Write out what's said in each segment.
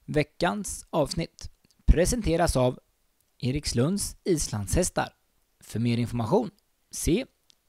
Veckans avsnitt presenteras av Erikslunds islandshästar. För mer information, se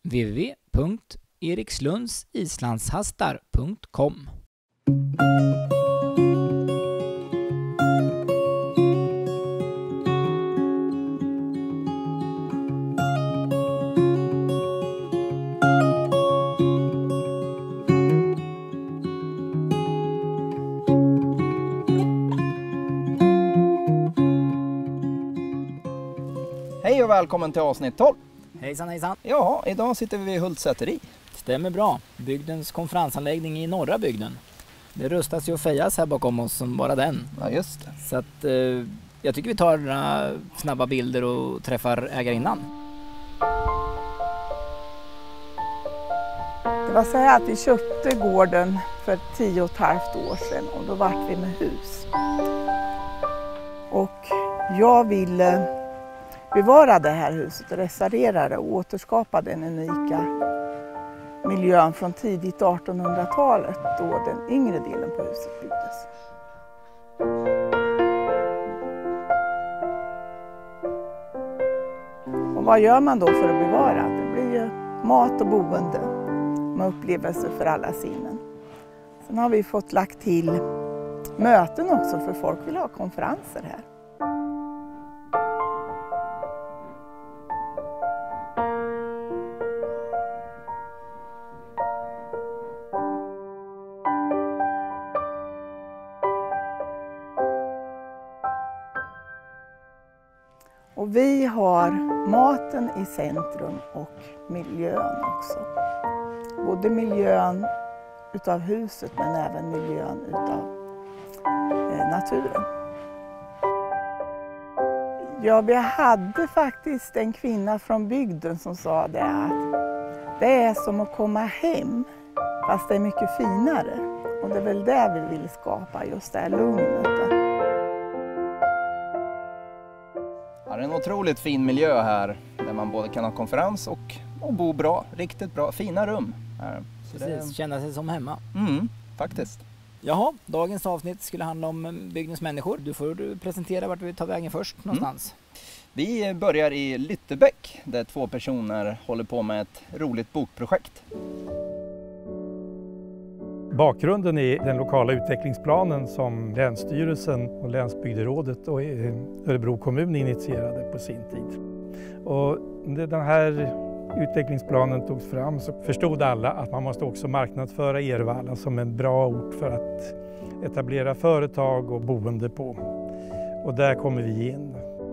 www.erikslundsislandshastar.com. Hej och välkommen till avsnitt 12. Hejsan hejsan. Ja, idag sitter vi vid Hultsäteri. Stämmer bra. Bygdens konferensanläggning i norra bygden. Det rustas ju och fejas här bakom oss som bara den. Ja, just det. Så att jag tycker vi tar några snabba bilder och träffar ägarinnan. Det var så här att vi köpte gården för 10,5 år sedan och då vart vi med hus. Och jag ville bevara det här huset, restaurera det och återskapa den unika miljön från tidigt 1800-talet då den yngre delen på huset byggdes. Och vad gör man då för att bevara? Det blir ju mat och boende med upplevelser för alla sinnen. Sen har vi fått lagt till möten också för folk vill ha konferenser här. Och vi har maten i centrum och miljön också. Både miljön utav huset men även miljön utav naturen. Ja, vi hade faktiskt en kvinna från bygden som sa det att det är som att komma hem fast det är mycket finare. Och det är väl det vi vill skapa, just det här lugnet. Ja, det är en otroligt fin miljö här där man både kan ha konferens och bo bra, riktigt bra, fina rum här. Så Precis, känna sig som hemma. Faktiskt. Jaha, dagens avsnitt skulle handla om bygdens människor. Du får presentera vart vi tar vägen först någonstans. Vi börjar i Lyttebäck där 2 personer håller på med ett roligt bokprojekt. Bakgrunden är den lokala utvecklingsplanen som Länsstyrelsen och Länsbygderådet och Örebro kommun initierade på sin tid. Och när den här utvecklingsplanen togs fram så förstod alla att man måste också marknadsföra Ervalla som en bra ort för att etablera företag och boende på. Och där kommer vi in.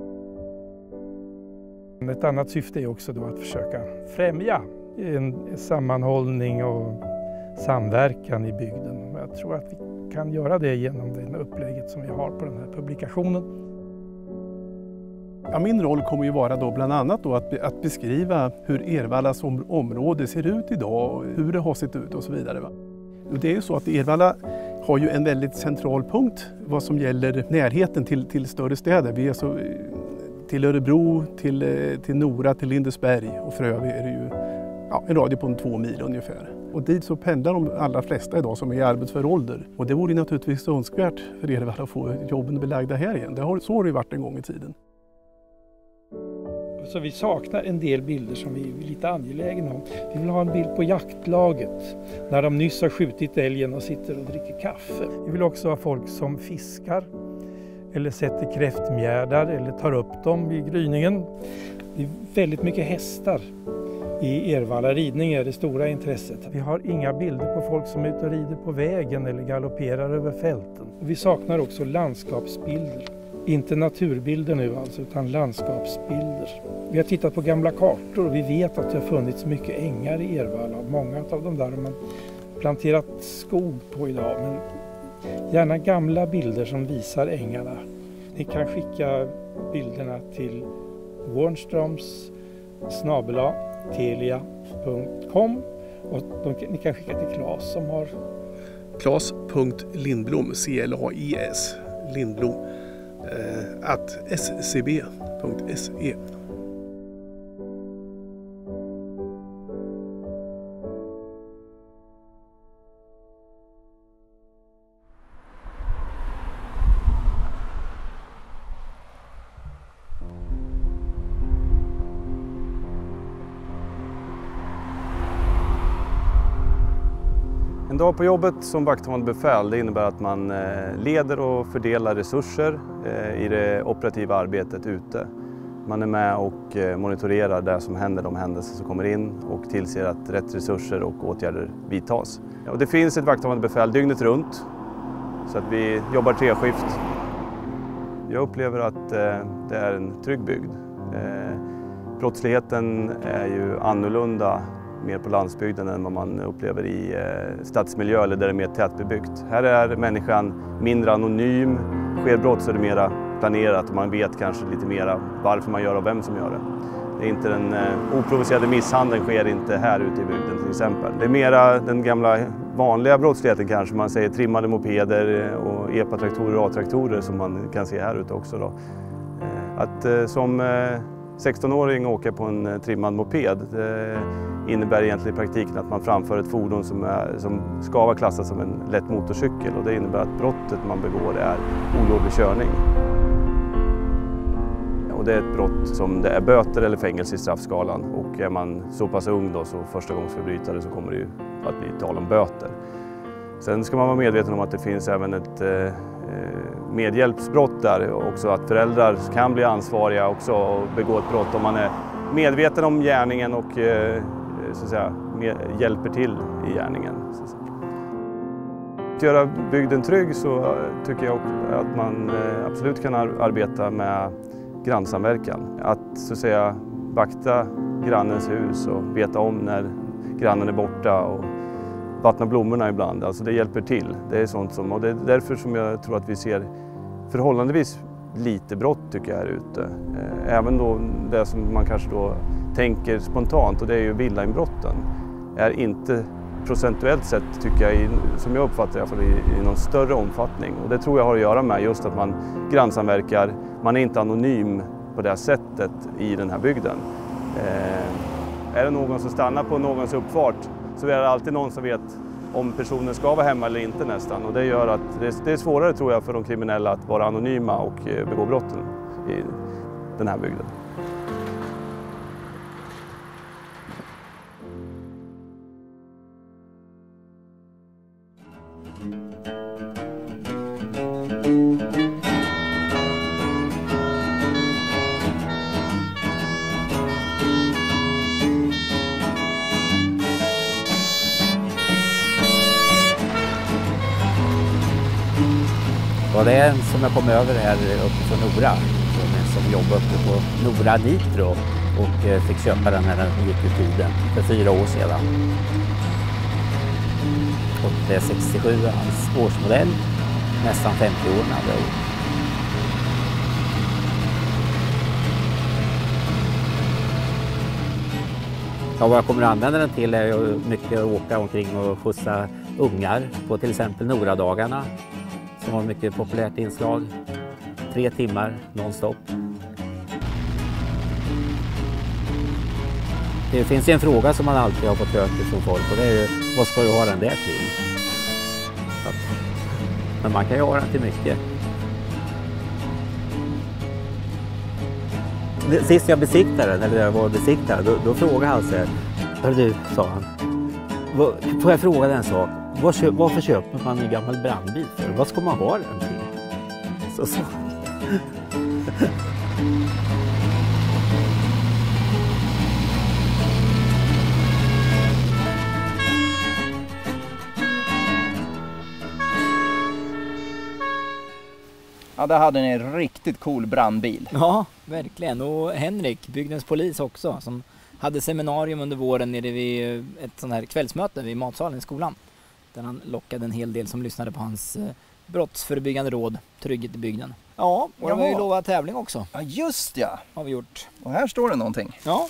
Ett annat syfte är också då att försöka främja en sammanhållning och samverkan i bygden. Jag tror att vi kan göra det genom det upplägget som vi har på den här publikationen. Ja, min roll kommer ju vara då bland annat då att beskriva hur Ervallas område ser ut idag, hur det har sett ut och så vidare. Och det är ju så att Ervalla har ju en väldigt central punkt vad som gäller närheten till större städer. Vi är så till Örebro, till Nora, till Lindesberg och Frövi är det ju en radie på 2 mil ungefär. Och dit så pendlar de allra flesta idag som är i arbetsför ålder. Och det vore naturligtvis önskvärt för Ervalla att få jobben belagda här igen. Så har det ju varit en gång i tiden. Så vi saknar en del bilder som vi är lite angelägna om. Vi vill ha en bild på jaktlaget när de nyss har skjutit älgen och sitter och dricker kaffe. Vi vill också ha folk som fiskar eller sätter kräftmjärdar eller tar upp dem i gryningen. Det är väldigt mycket hästar i Ervalla. Ridning är det stora intresset. Vi har inga bilder på folk som är ute och rider på vägen eller galopperar över fälten. Vi saknar också landskapsbilder. Inte naturbilder nu alltså, utan landskapsbilder. Vi har tittat på gamla kartor och vi vet att det har funnits mycket ängar i Ervalla. Många av dem där har man planterat skog på idag. Men gärna gamla bilder som visar ängarna. Ni kan skicka bilderna till warnströms@telia.com och ni kan skicka till Claes som har Claes.Lindblom, CLAIS, Lindblom, @scb.se. En dag på jobbet som vakthavande befäl, det innebär att man leder och fördelar resurser i det operativa arbetet ute. Man är med och monitorerar det som händer, de händelser som kommer in och tillser att rätt resurser och åtgärder vidtas. Och det finns ett vakthavande befäl dygnet runt så att vi jobbar 3-skift. Jag upplever att det är en trygg bygd. Brottsligheten är ju annorlunda mer på landsbygden än vad man upplever i stadsmiljö eller där det är mer tätbebyggt. Här är människan mindre anonym, sker brott så är det mera planerat och man vet kanske lite mera varför man gör och vem som gör det. Det är inte den oprovocerade misshandeln sker inte här ute i bygden till exempel. Det är mera den gamla vanliga brottsligheten kanske, man säger trimmade mopeder och EPA-traktorer och A-traktorer som man kan se här ute också då. Att som 16-åring åka på en trimmad moped det innebär egentligen i praktiken att man framför ett fordon som ska vara klassat som en lätt motorcykel och det innebär att brottet man begår är olovlig körning. Och det är ett brott som det är böter eller fängelse i straffskalan och är man så pass ung då, så förstagångsförbrytare så kommer det ju att bli tal om böter. Sen ska man vara medveten om att det finns även ett medhjälpsbrott där också, att föräldrar kan bli ansvariga också och begå ett brott om man är medveten om gärningen och så att säga, hjälper till i gärningen. Att göra bygden trygg så tycker jag att man absolut kan arbeta med grannsamverkan. Att så att säga vakta grannens hus och veta om när grannen är borta och vattna blommorna ibland, alltså det hjälper till. Det är sånt som, och det är därför som jag tror att vi ser förhållandevis lite brott tycker jag här ute. Även då det som man kanske då tänker spontant och det är ju villainbrotten är inte procentuellt sett tycker jag, som jag uppfattar i alla fall, i någon större omfattning. Och det tror jag har att göra med just att man grannsamverkar, man är inte anonym på det sättet i den här bygden. Är det någon som stannar på någons uppfart så är det alltid någon som vet om personen ska vara hemma eller inte nästan. Och det gör att det är svårare tror jag för de kriminella att vara anonyma och begå brotten i den här bygden. Och det är en som jag kom över här uppe från Nora, som jobbar uppe på Nora Nitro och fick köpa den när den gick ur tiden för 4 år sedan. Och det är 67 hans årsmodell, nästan 50 år när det är. Ja, vad jag kommer att använda den till är ju mycket att åka omkring och skjutsa ungar på till exempel Nora-dagarna. Som har mycket populärt inslag. 3 timmar non-stop. Det finns ju en fråga som man alltid har fått höra från folk och det är ju, vad ska du ha den där till? Men man kan ju ha den till mycket. Sist jag besiktade den, eller jag var besiktad, då frågade han så här. Hör du, sa han. Får jag fråga den sak? Varför köper man en gammal brandbil för? Vad ska man ha den till? Så. Ja, där hade ni en riktigt cool brandbil. Ja, verkligen. Och Henrik, bygdens polis också, som hade seminarium under våren nere vid ett sånt här kvällsmöte vid matsalen i skolan. Där han lockade en hel del som lyssnade på hans brottsförebyggande råd, Trygghet i bygden. Ja, och det var ju lovat tävling också. Ja, just ja. Har vi gjort. Och här står det någonting. Ja.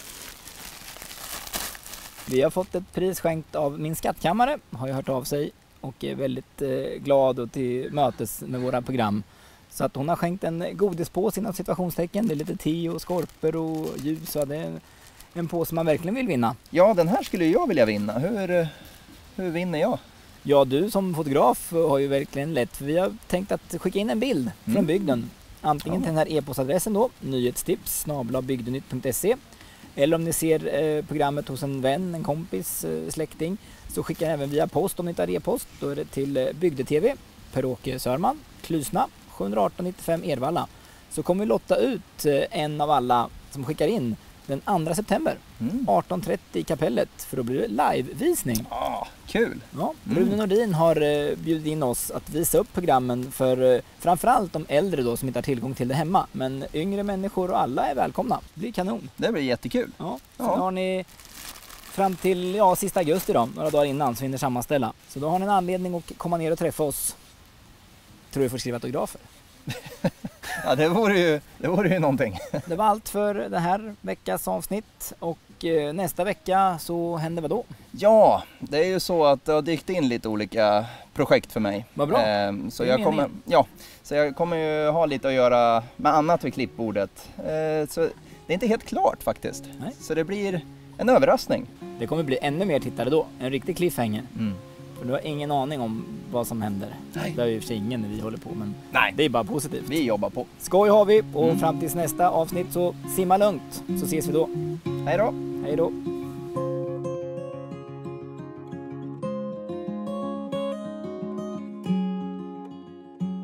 Vi har fått ett pris skänkt av min skattkammare, har ju hört av sig och är väldigt glad och till mötes med våra program. Så att hon har skänkt en godispåse inom situationstecken. Det är lite te och skorpor och ljus och det är en påse man verkligen vill vinna. Ja, den här skulle jag vilja vinna. Hur vinner jag? Ja, du som fotograf har ju verkligen lätt, för vi har tänkt att skicka in en bild från bygden. Antingen till den här e-postadressen då, nyhetstips@bygdenytt.se, Eller om ni ser programmet hos en vän, en kompis, släkting, så skickar även via post om ni tar e-post. Då är det till Bygde-TV, Per-Åke Sörman, Klysna, 71895 Ervalla. Så kommer vi lotta ut en av alla som skickar in den 2 september, 18.30 i kapellet, för då blir det livevisning. Kul! Ja, Rune Nordin har bjudit in oss att visa upp programmen för framförallt de äldre då som inte har tillgång till det hemma. Men yngre människor och alla är välkomna. Det blir kanon. Det blir jättekul. Ja, sen har ni fram till sista augusti då, några dagar innan, så hinner sammanställa. Så då har ni en anledning att komma ner och träffa oss. Tror du får skriva autografer. Ja, det vore ju någonting. Det var allt för det här veckas avsnitt, och nästa vecka så händer vad då? Ja, det är ju så att det har dykt in lite olika projekt för mig. Vad bra. Så jag kommer ju ha lite att göra med annat vid klippbordet. Så det är inte helt klart faktiskt. Nej. Så det blir en överraskning. Det kommer bli ännu mer tittare då, en riktig cliffhanger. För du har ingen aning om vad som händer. Nej. Det är ju för sig ingen när vi håller på, men Nej. det är bara positivt. Vi jobbar på. Skoj har vi, och fram tills nästa avsnitt så simma lugnt, så ses vi då. Hej då! Hej då!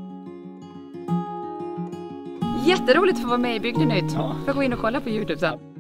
Jätteroligt att få vara med i Bygdenytt. Ja. Får gå in och kolla på YouTube sen.